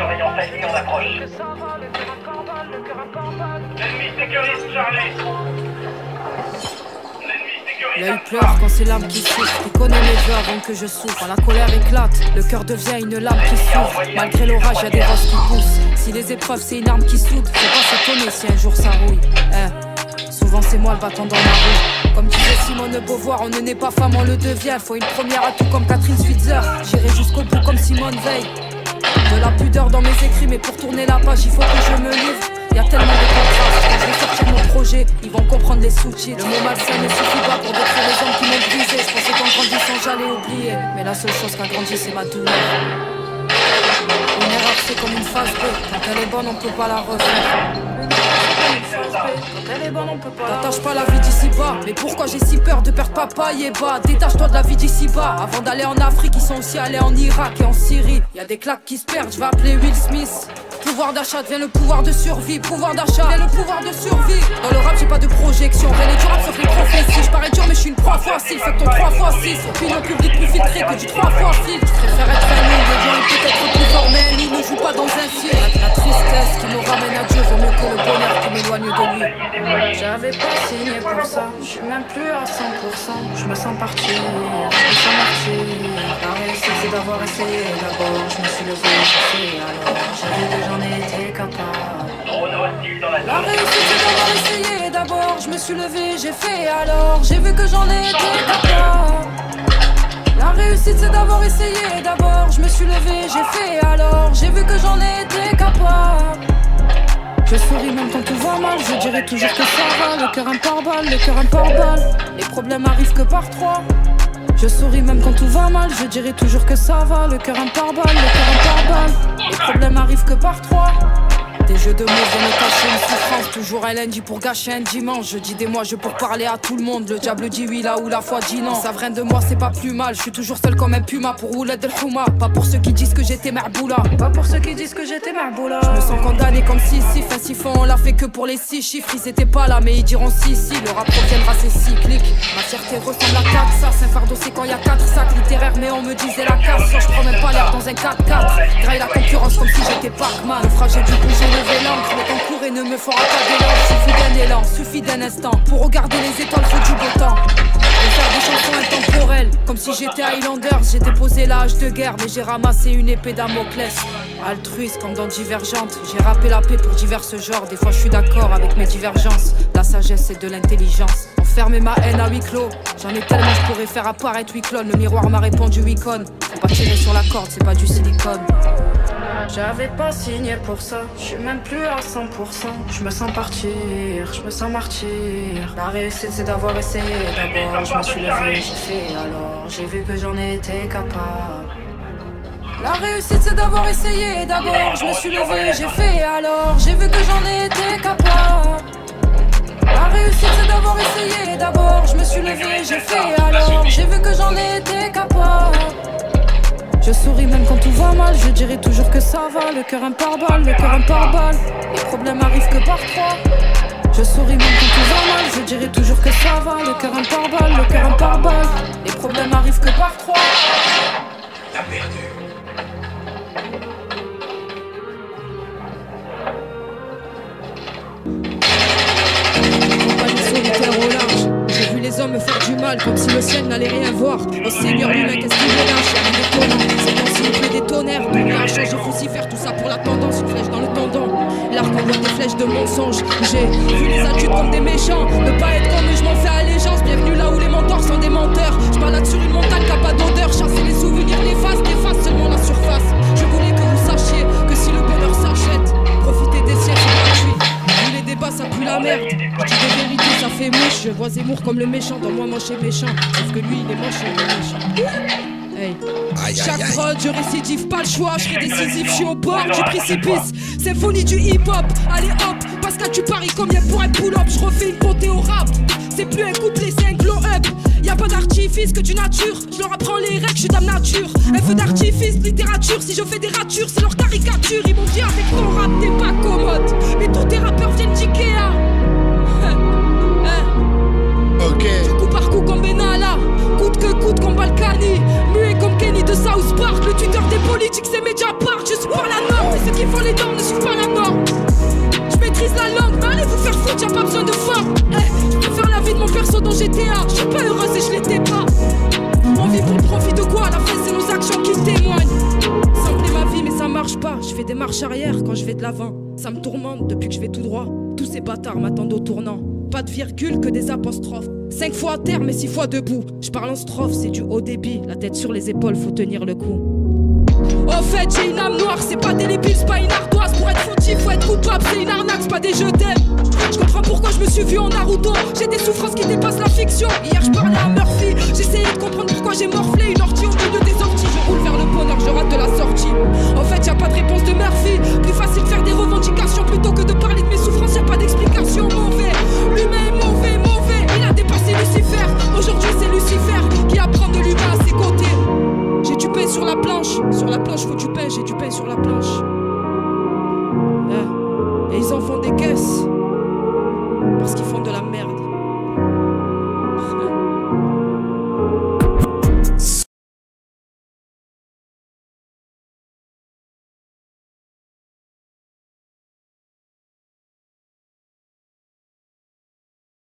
surveillance ennemie en approche. L'ennemi sécurise Charlie. L'œil pleure quand c'est l'âme qui souffre. Tu connais mes vœux avant que je souffre. Quand la colère éclate, le cœur devient une lame qui souffre. Malgré l'orage, y'a des roses qui poussent. Si les épreuves c'est une arme qui soude, faut pas s'étonner si un jour ça rouille. Souvent c'est moi le battant dans la rue. Comme disait Simone de Beauvoir, on ne naît pas femme, on le devient. Faut une première à tout comme Catherine Switzer. J'irai jusqu'au bout comme Simone Veil. De la pudeur dans mes écrits, mais pour tourner la page, il faut que je me livre. Y'a tellement de contrastes, quand je vais sortir mon projet, ils vont comprendre les sous-titres. Le mot malsain ne suffit pas pour détruire les hommes qui m'ont brisé. Je pensais qu'en grandissant j'allais oublier, mais la seule chose qui a grandi c'est ma douleur. Une erreur c'est comme une phase B, quand elle est bonne on peut pas la refaire. T'attaches pas la vie d'ici bas. Mais pourquoi j'ai si peur de perdre papa et bas? Détache-toi de la vie d'ici bas. Avant d'aller en Afrique, ils sont aussi allés en Irak et en Syrie. Y'a des claques qui se perdent, je vais appeler Will Smith. Pouvoir d'achat devient le pouvoir de survie. Pouvoir d'achat devient le pouvoir de survie. Dans le rap j'ai pas de projection. Rien n'est durable sauf les prophéties. Je parais dur mais je suis une proie facile. Fais que ton 3x6. Opinion publique plus filtrée que du 3x filtre. Je préfère être un loup. Le lion est peut-être plus fort mais un loup ne joue pas dans un film. La tristesse qui nous ramène à Dieu vaut mieux que le bonheur qui m'éloigne de lui. J'avais pas signé pour ça. Je suis même plus à 100%. Je me sens partir. Je me sens martyr. La réussite c'est d'avoir essayé. D'abord je me suis levé. Alors j'ai vu que j'en étais capable. La réussite c'est d'avoir essayé. D'abord je me suis levé, j'ai fait alors. J'ai vu que j'en étais capable. La réussite c'est d'avoir essayé. D'abord je me suis levé, j'ai fait alors. J'ai vu que j'en étais capable. Je souris même quand tout va mal, je dirais toujours que ça va. Le cœur un pare-balles, le cœur un pare-balles. Les problèmes arrivent que par trois. Je souris même quand tout va mal, je dirais toujours que ça va. Le cœur un pare-balles, le cœur un pare-balles. Les problèmes arrivent que par trois. Des jeux de mots viennent cacher une souffrance. Toujours un lundi pour gâcher un dimanche. Je dis des mois, je pour parler à tout le monde. Le diable dit oui là où la foi dit non. Ça vient de moi, c'est pas plus mal. Je suis toujours seul comme un puma pour rouler de l'houma. Pas pour ceux qui disent que j'étais marboula. Pas pour ceux qui disent que j'étais marboula. Je me sens condamné comme Sissi. Fin siphon, on l'a fait que pour les 6 chiffres. Ils étaient pas là mais ils diront si. Le rap reviendra, c'est cyclique. Ma fierté ressemble à 4 sas. Un fardeau c'est quand y a 4 sacs littéraires. Mais on me disait la casse. Je prends même pas l'air dans un 4x4. Graille la concurrence comme si j'étais Pac-Man. Le fragile du coup j'ai levé l'encre. Le temps court et ne me fera pas d'élan. Suffit d'un élan, suffit d'un instant. Pour regarder les étoiles faut du beau temps. Et faire des chansons intemporelles. Comme si j'étais Highlanders. J'ai déposé la hache de guerre mais j'ai ramassé une épée Damoclès. Altruiste comme dans Divergente. J'ai rappé la paix pour divers genres. Des fois je suis d'accord avec mes divergences. La sagesse et de l'intelligence. Enfermer ma haine à huis clos. J'en ai tellement je pourrais faire apparaître 8 clones. Le miroir m'a répondu oui con. Faut pas tirer sur la corde, c'est pas du silicone. J'avais pas signé pour ça, je suis même plus à 100%. Je me sens partir, je me sens martyr. La réussite c'est d'avoir essayé. D'abord je me suis levé, j'ai fait alors. J'ai vu que j'en étais capable. La réussite c'est d'avoir essayé. D'abord je me suis levé, j'ai fait alors. J'ai vu que j'en étais capable. La réussite c'est d'avoir essayé. D'abord je me suis levé, j'ai fait alors. J'ai vu que j'en étais capable. Je souris même quand tout va mal, je dirais toujours que ça va. Le cœur un pare-balles, le cœur un pare-balles. Les problèmes arrivent que par trois. Je souris même quand tout va mal, je dirais toujours que ça va. Le cœur un pare-balles, le cœur un pare-balles. Les problèmes arrivent que par trois. T'as perdu. J'ai vu les hommes me faire du mal comme si le ciel n'allait rien voir. Au Seigneur lui-même, qu'est-ce qu'il me lâche? Y'a rien d'étonnant, c'est comme s'il pleut des tonnerres. Dunia a changé, faut s'y faire, tout ça pour la tendance. Une flèche dans le tendon, l'arc envoie des flèches de mensonges. J'ai vu les adultes comme des méchants. Ne pas être comme eux, je m'en fais allégeance. Bienvenue là où les mentors sont des menteurs. Je balade sur une montagne qui a pas d'odeur. Chasser les souvenirs néfastes, efface seulement la surface. Je voulais que vous sachiez que si le bonheur s'achète, profitez des siècles, c'est gratuit. Vu les débats, ça pue la merde. Je dis des vérités, ça fait mouche. Je vois Zemmour comme le méchant, dans moi moche et méchant. Sauf que lui il est moche et il est méchant. Hey. Chaque prod, je récidive, pas le choix, je serai décisif, je suis au bord du précipice. Symphonie du hip-hop, allez hop, Pascal tu paries combien pour un pull-up. Je refais une montée au rap, c'est plus un couplet, c'est un glow-up. Y'a pas d'artifice que du nature, je leur apprends les règles, je suis dame nature. Un feu d'artifice, littérature, si je fais des ratures, c'est leur caricature. Ils m'ont dit avec ton rap t'es pas commode, mais tous tes rappeurs viennent d'Ikea. Ok. Coup par coup comme Benalla, coûte que coûte comme Balkany. Muet comme Kenny de South Park, le tuteur des politiques c'est Mediapart. Je suis pas la norme, mais ceux qui fais des marches arrière quand je vais de l'avant. Ça me tourmente depuis que je vais tout droit. Tous ces bâtards m'attendent au tournant. Pas de virgule que des apostrophes. 5 fois à terre mais 6 fois debout. Je parle en strophe, c'est du haut débit. La tête sur les épaules, faut tenir le coup. Au fait j'ai une âme noire, c'est pas des lépiles, c'est pas une ardoise. Pour être fautif, faut être coupable, c'est une arnaque, c'est pas des jeux d'aide. Je comprends pourquoi je me suis vu en Naruto. J'ai des souffrances qui dépassent la fiction. Hier je parlais à Murphy, j'essayais de comprendre pourquoi j'ai morflé. Une ortie au milieu des orties, je roule vers le bonheur, je rate de la sortie. En fait y a pas de réponse de Murphy. Plus facile de faire des revendications plutôt que de parler de mes souffrances, y a pas d'explication. Mauvais, l'humain est mauvais, mauvais. Il a dépassé Lucifer, aujourd'hui c'est Lucifer qui apprend de l'humain à ses côtés. J'ai du pain sur la planche faut du pain, j'ai du pain sur la planche. Et ils en font des caisses parce qu'ils font de la merde.